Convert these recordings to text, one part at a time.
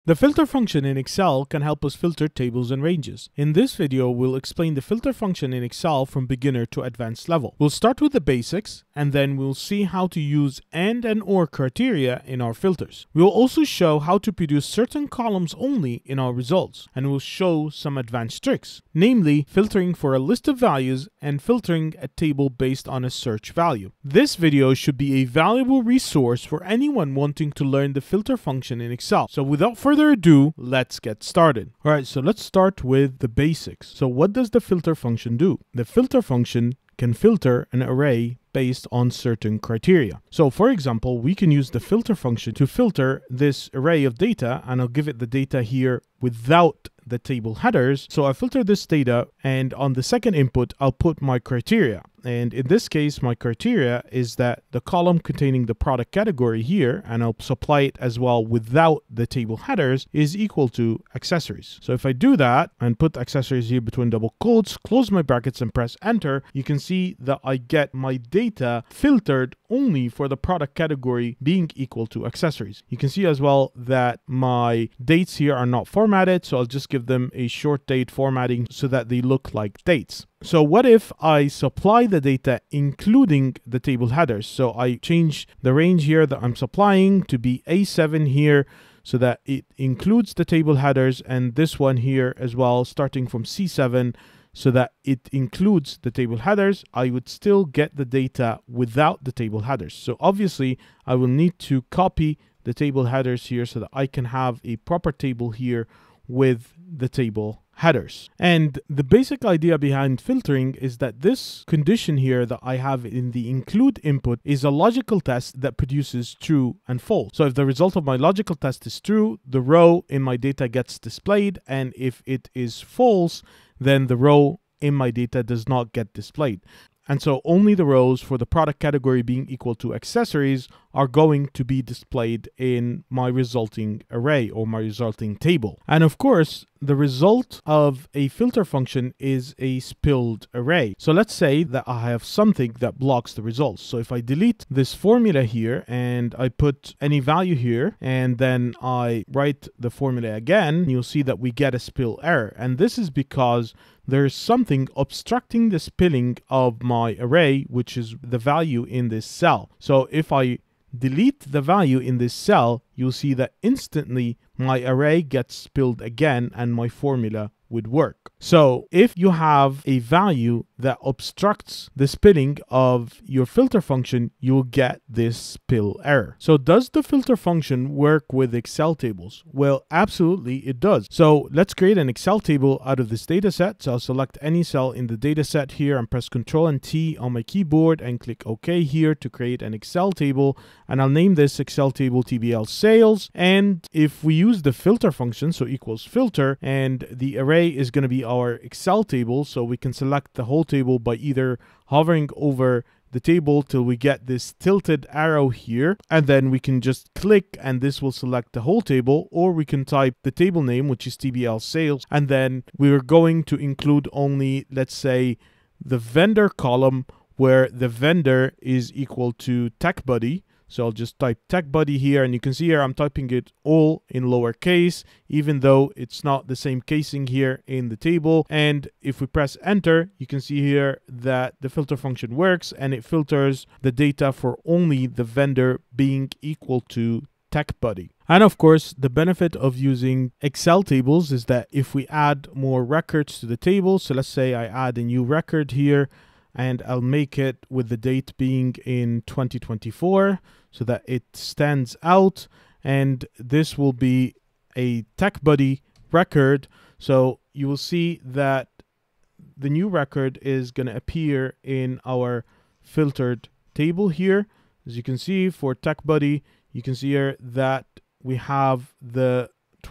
The filter function in Excel can help us filter tables and ranges. In this video, we'll explain the filter function in Excel from beginner to advanced level. We'll start with the basics, and then we'll see how to use AND and OR criteria in our filters. We'll also show how to produce certain columns only in our results, and we'll show some advanced tricks, namely filtering for a list of values and filtering a table based on a search value. This video should be a valuable resource for anyone wanting to learn the filter function in Excel. So without further ado, let's get started. All right, so let's start with the basics. So what does the filter function do? The filter function can filter an array based on certain criteria. So for example, we can use the filter function to filter this array of data, and I'll give it the data here without the table headers. So I filter this data, and on the second input, I'll put my criteria. And in this case, my criteria is that the column containing the product category here, and I'll supply it as well without the table headers, is equal to accessories. So if I do that and put accessories here between double quotes, close my brackets and press enter, you can see that I get my data filtered only for the product category being equal to accessories. You can see as well that my dates here are not formatted, so I'll just give them a short date formatting so that they look like dates. So what if I supply the data including the table headers? So I change the range here that I'm supplying to be A7 here, so that it includes the table headers, and this one here as well, starting from C7, so that it includes the table headers. I would still get the data without the table headers. So obviously I will need to copy the table headers here so that I can have a proper table here with the table headers. And the basic idea behind filtering is that this condition here that I have in the include input is a logical test that produces true and false. So if the result of my logical test is true, the row in my data gets displayed, and if it is false, then the row in my data does not get displayed. And so only the rows for the product category being equal to accessories are going to be displayed in my resulting array or my resulting table. And of course, the result of a filter function is a spilled array. So let's say that I have something that blocks the results. So if I delete this formula here and I put any value here, and then I write the formula again, you'll see that we get a spill error. And this is because there's something obstructing the spilling of my array, which is the value in this cell. So if I delete the value in this cell, you'll see that instantly my array gets spilled again and my formula would work. So if you have a value that obstructs the spilling of your filter function, you will get this spill error. So does the filter function work with Excel tables? Well, absolutely it does. So let's create an Excel table out of this data set. So I'll select any cell in the data set here and press Ctrl and T on my keyboard and click OK here to create an Excel table. And I'll name this Excel table TBL sales. And if we use the filter function, so equals filter, and the array is going to be our Excel table, so we can select the whole table by either hovering over the table till we get this tilted arrow here, and then we can just click and this will select the whole table, or we can type the table name, which is TBL sales, and then we're going to include only, let's say, the vendor column where the vendor is equal to TechBuddy. So I'll just type TechBuddy here, and you can see here I'm typing it all in lowercase, even though it's not the same casing here in the table. And if we press enter, you can see here that the filter function works and it filters the data for only the vendor being equal to TechBuddy. And of course, the benefit of using Excel tables is that if we add more records to the table, so let's say I add a new record here, and I'll make it with the date being in 2024 so that it stands out, and this will be a TechBuddy record. So you will see that the new record is going to appear in our filtered table here. As you can see, for TechBuddy, you can see here that we have the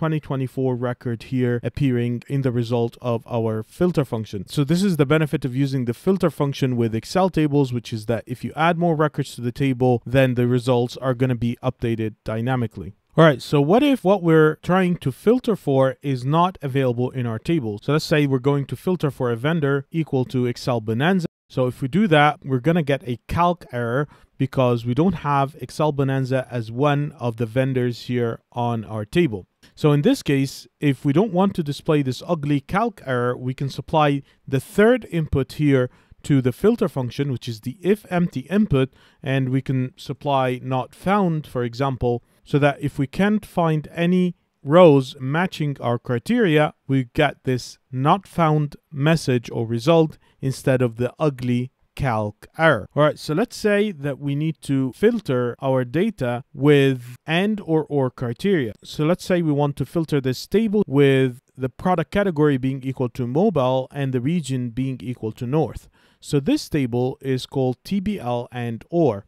2024 record here appearing in the result of our filter function. So this is the benefit of using the filter function with Excel tables, which is that if you add more records to the table, then the results are going to be updated dynamically. All right, so what if what we're trying to filter for is not available in our table? So let's say we're going to filter for a vendor equal to Excel Bonanza. So if we do that, we're going to get a calc error because we don't have Excel Bonanza as one of the vendors here on our table. So in this case, if we don't want to display this ugly calc error, we can supply the third input here to the filter function, which is the if empty input, and we can supply not found, for example, so that if we can't find any rows matching our criteria, we get this not found message or result instead of the ugly calc error. All right, so let's say that we need to filter our data with and or criteria. So let's say we want to filter this table with the product category being equal to mobile and the region being equal to north. So this table is called TBL and or.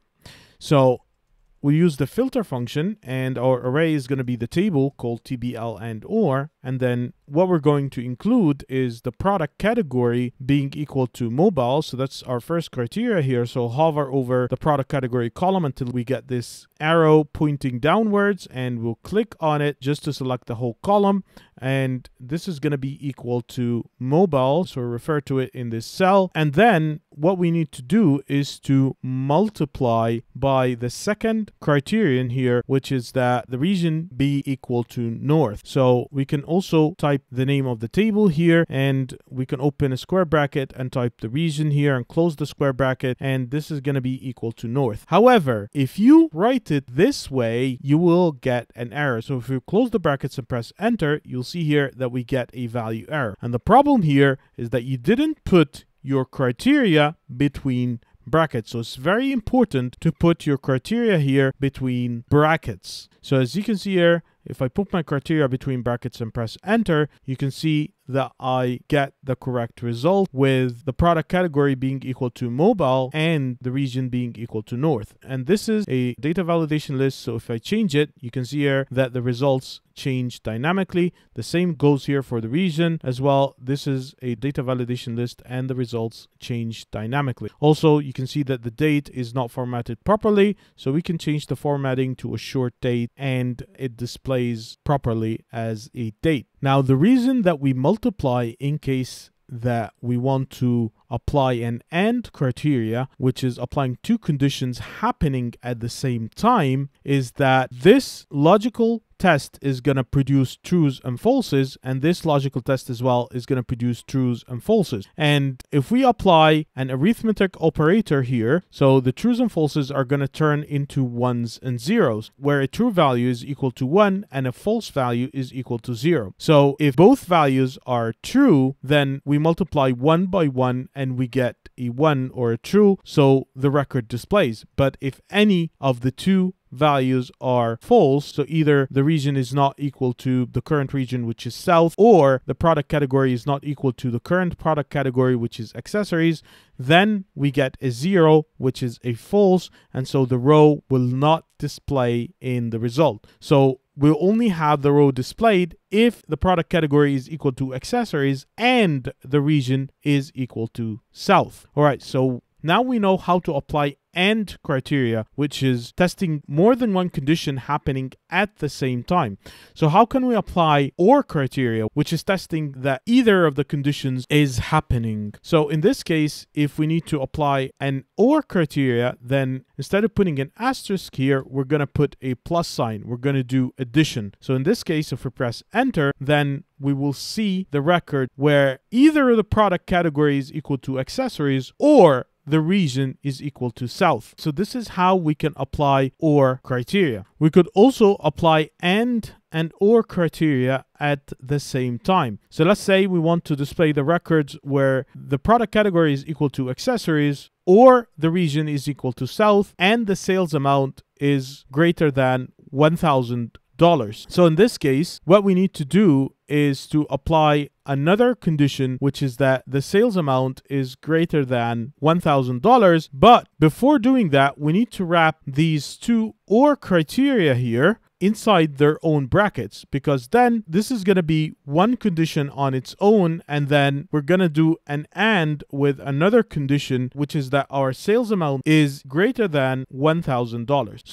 So we use the filter function, and our array is going to be the table called TBL and or, and then what we're going to include is the product category being equal to mobile. So that's our first criteria here. So hover over the product category column until we get this arrow pointing downwards, and we'll click on it just to select the whole column. And this is going to be equal to mobile. So refer to it in this cell. And then what we need to do is to multiply by the second criterion here, which is that the region be equal to north. So we can also type the name of the table here, and we can open a square bracket and type the region here and close the square bracket, and this is going to be equal to north. However, if you write it this way, you will get an error. So if you close the brackets and press enter, you'll see here that we get a value error. And the problem here is that you didn't put your criteria between brackets. So it's very important to put your criteria here between brackets. So as you can see here, if I put my criteria between brackets and press enter, you can see that I get the correct result with the product category being equal to mobile and the region being equal to north. And this is a data validation list. So if I change it, you can see here that the results change dynamically. The same goes here for the region as well. This is a data validation list and the results change dynamically. Also, you can see that the date is not formatted properly. So we can change the formatting to a short date and it displays properly as a date. Now, the reason that we multiply in case that we want to apply an AND criteria, which is applying two conditions happening at the same time, is that this logical test is going to produce trues and falses, and this logical test as well is going to produce trues and falses. And if we apply an arithmetic operator here, so the trues and falses are going to turn into ones and zeros, where a true value is equal to 1 and a false value is equal to 0. So if both values are true, then we multiply 1 by 1 and we get a 1 or a true, so the record displays. But if any of the two values are false, so either the region is not equal to the current region, which is south, or the product category is not equal to the current product category, which is accessories, then we get a 0, which is a false, and so the row will not display in the result. So we'll only have the row displayed if the product category is equal to accessories and the region is equal to south. All right, so now we know how to apply AND criteria, which is testing more than one condition happening at the same time. So how can we apply OR criteria, which is testing that either of the conditions is happening? So in this case, if we need to apply an OR criteria, then instead of putting an asterisk here, we're going to put a plus sign. We're going to do addition. So in this case, if we press enter, then we will see the record where either the product category is equal to accessories or the region is equal to south. So this is how we can apply OR criteria. We could also apply AND and OR criteria at the same time. So let's say we want to display the records where the product category is equal to accessories or the region is equal to south and the sales amount is greater than $1,000. So in this case, what we need to do is to apply another condition, which is that the sales amount is greater than $1,000. But before doing that, we need to wrap these two OR criteria here inside their own brackets, because then this is going to be one condition on its own, and then we're going to do an AND with another condition, which is that our sales amount is greater than $1,000. So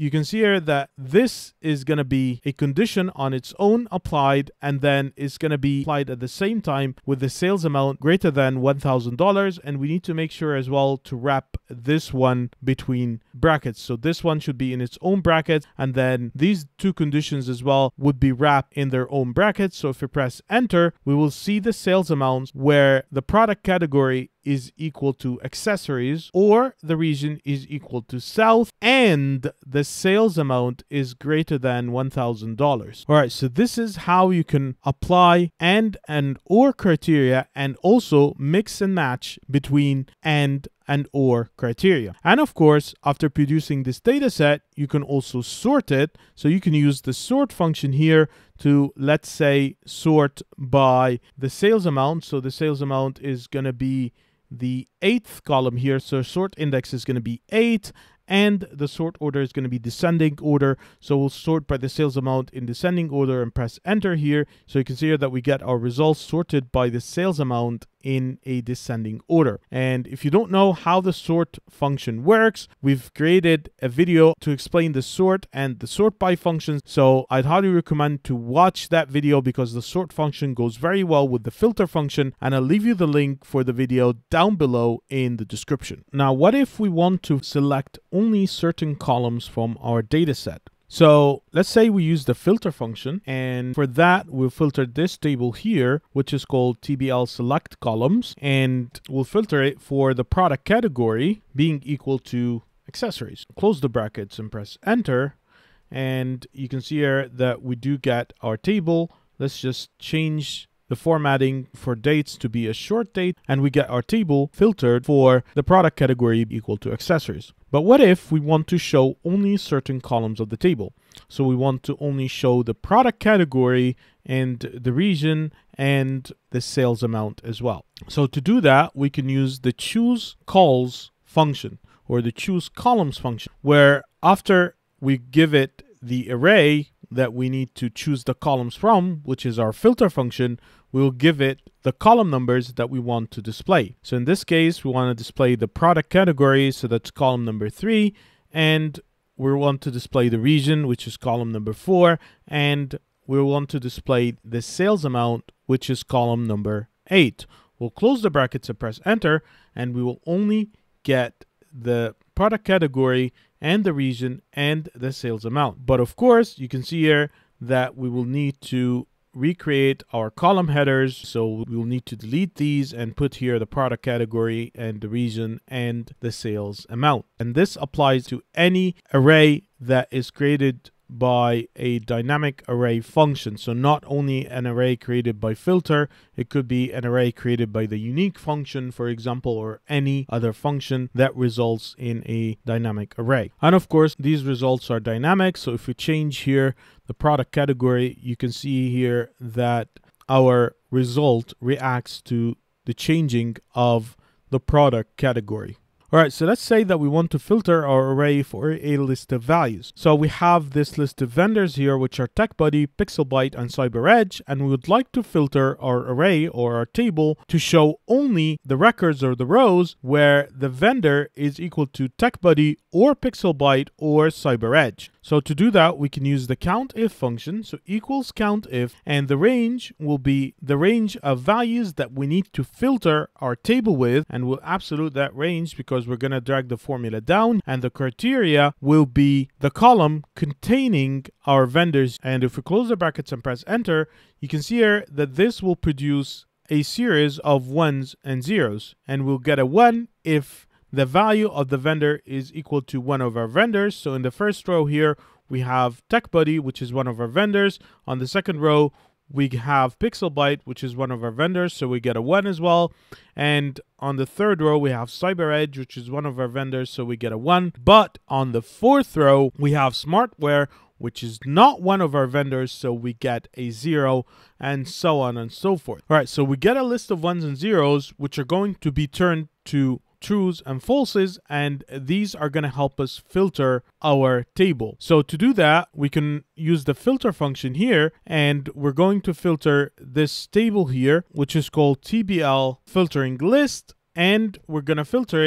you can see here that this is going to be a condition on its own applied, and then it's going to be applied at the same time with the sales amount greater than $1,000. And we need to make sure as well to wrap this one between brackets. So this one should be in its own bracket, and then these two conditions as well would be wrapped in their own brackets. So if we press enter, we will see the sales amounts where the product category is equal to accessories, or the region is equal to south, and the sales amount is greater than $1,000. All right, so this is how you can apply and or criteria, and also mix and match between and or criteria. And of course, after producing this data set, you can also sort it. So you can use the sort function here to, let's say, sort by the sales amount. So the sales amount is going to be the 8th column here. So sort index is going to be 8, and the sort order is going to be descending order. So we'll sort by the sales amount in descending order and press enter here. So you can see here that we get our results sorted by the sales amount in a descending order. And if you don't know how the sort function works, we've created a video to explain the sort and the sort by functions. So I'd highly recommend to watch that video, because the sort function goes very well with the filter function, and I'll leave you the link for the video down below in the description. Now, what if we want to select only certain columns from our data set? So let's say we use the filter function, and for that we'll filter this table here, which is called TBL select columns, and we'll filter it for the product category being equal to accessories. Close the brackets and press enter, and you can see here that we do get our table. Let's just change the formatting for dates to be a short date, and we get our table filtered for the product category equal to accessories. But what if we want to show only certain columns of the table? So we want to only show the product category and the region and the sales amount as well. So to do that, we can use the choose calls function, or the choose columns function, where after we give it the array that we need to choose the columns from, which is our filter function, we'll give it the column numbers that we want to display. So in this case, we want to display the product category, so that's column number 3, and we want to display the region, which is column number 4, and we want to display the sales amount, which is column number 8. We'll close the brackets and press enter, and we will only get the product category and the region and the sales amount. But of course, you can see here that we will need to recreate our column headers. So we will need to delete these and put here the product category and the region and the sales amount. And this applies to any array that is created by a dynamic array function. So not only an array created by filter, it could be an array created by the unique function, for example, or any other function that results in a dynamic array. And of course, these results are dynamic. So if we change here the product category, you can see here that our result reacts to the changing of the product category. All right, so let's say that we want to filter our array for a list of values. So we have this list of vendors here, which are TechBuddy, Pixelbyte, and CyberEdge, and we would like to filter our array or our table to show only the records or the rows where the vendor is equal to TechBuddy or Pixelbyte or CyberEdge. So to do that, we can use the COUNTIF function, so equals COUNTIF, and the range will be the range of values that we need to filter our table with, and we'll absolute that range because we're going to drag the formula down, and the criteria will be the column containing our vendors. And if we close the brackets and press enter, you can see here that this will produce a series of ones and zeros, and we'll get a 1 if the value of the vendor is equal to one of our vendors. So in the first row here, we have TechBuddy, which is one of our vendors. On the second row, we have Pixelbyte, which is one of our vendors, so we get a 1 as well. And on the third row, we have CyberEdge, which is one of our vendors, so we get a 1. But on the fourth row, we have Smartware, which is not one of our vendors, so we get a 0, and so on and so forth. All right, so we get a list of ones and zeros, which are going to be turned to trues and falses, and these are going to help us filter our table. So to do that, we can use the filter function here, and we're going to filter this table here, which is called TBL filtering list, and we're going to filter it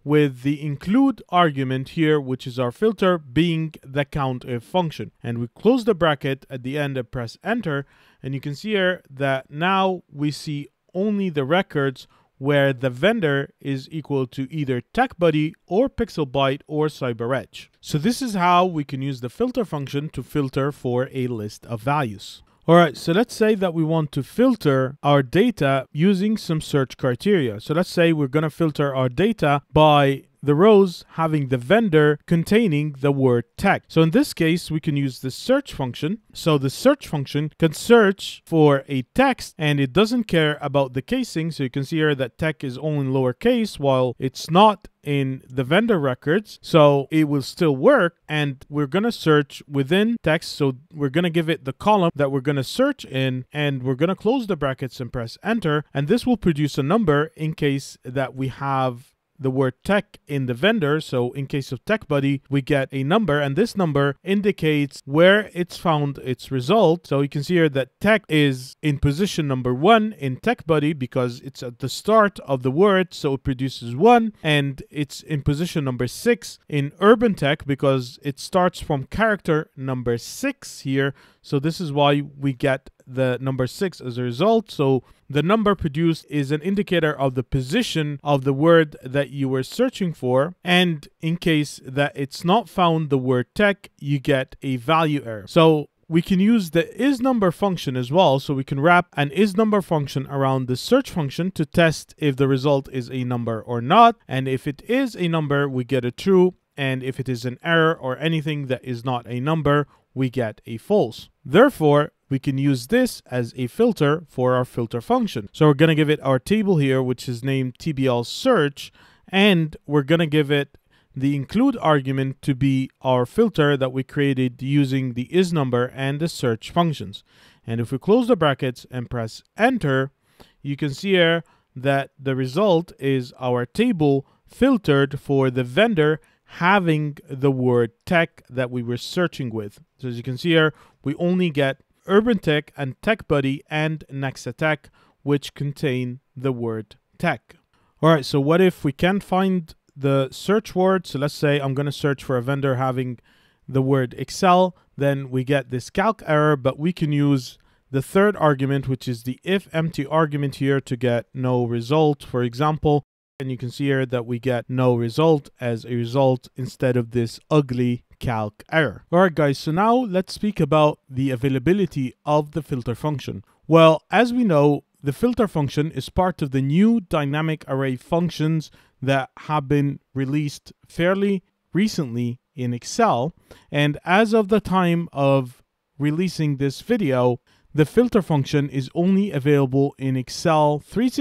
with the include argument here, which is our filter, being the COUNTIF function. And we close the bracket at the end and press enter. And you can see here that now we see only the records where the vendor is equal to either TechBuddy or PixelByte or CyberEdge. So this is how we can use the filter function to filter for a list of values. All right, so let's say that we want to filter our data using some search criteria. So let's say we're going to filter our data by the rows having the vendor containing the word tech. So in this case, we can use the search function. So the search function can search for a text and it doesn't care about the casing. So you can see here that tech is only lowercase while it's not in the vendor records. So it will still work, and we're going to search within text. So we're going to give it the column that we're going to search in, and we're going to close the brackets and press enter. And this will produce a number in case that we have the word tech in the vendor. So in case of TechBuddy, we get a number, and this number indicates where it's found its result. So you can see here that tech is in position number 1 in TechBuddy because it's at the start of the word, so it produces 1, and it's in position number 6 in Urban Tech because it starts from character number 6 here. So this is why we get the number 6 as a result. So the number produced is an indicator of the position of the word that you were searching for. And in case that it's not found the word tech, you get a value error. So we can use the isNumber function as well. So we can wrap an isNumber function around the search function to test if the result is a number or not. And if it is a number, we get a true. And if it is an error or anything that is not a number, we get a false. Therefore, we can use this as a filter for our filter function. So we're going to give it our table here, which is named TBL search, and we're going to give it the include argument to be our filter that we created using the isNumber and the search functions. And if we close the brackets and press enter, you can see here that the result is our table filtered for the vendor having the word tech that we were searching with. So as you can see here, we only get Urban Tech and TechBuddy and Nexatech, which contain the word tech. All right, so what if we can't find the search word? So let's say I'm going to search for a vendor having the word Excel. Then we get this calc error, but we can use the third argument, which is the if empty argument here, to get no result, for example. And you can see here that we get no result as a result instead of this ugly calc error. All right, guys, so now let's speak about the availability of the filter function. Well, as we know, the filter function is part of the new dynamic array functions that have been released fairly recently in Excel. And as of the time of releasing this video, the filter function is only available in Excel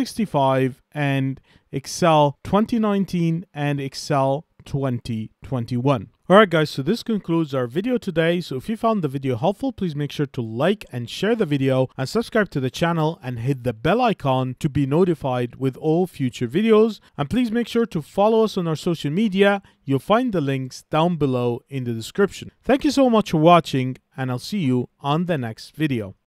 365 and Excel 2019 and Excel 2021. Alright guys, so this concludes our video today. So if you found the video helpful, please make sure to like and share the video and subscribe to the channel and hit the bell icon to be notified with all future videos. And please make sure to follow us on our social media. You'll find the links down below in the description. Thank you so much for watching, and I'll see you on the next video.